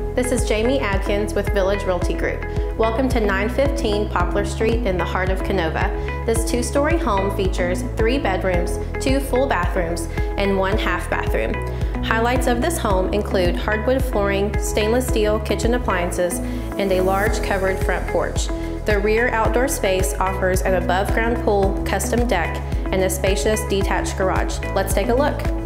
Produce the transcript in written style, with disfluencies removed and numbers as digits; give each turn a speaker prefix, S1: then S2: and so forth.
S1: This is Jamie Adkins with Village Realty Group. Welcome to 915 Poplar Street in the heart of Kenova. This two-story home features 3 bedrooms, 2 full bathrooms, and 1 half bathroom. Highlights of this home include hardwood flooring, stainless steel kitchen appliances, and a large covered front porch. The rear outdoor space offers an above-ground pool, custom deck, and a spacious detached garage. Let's take a look.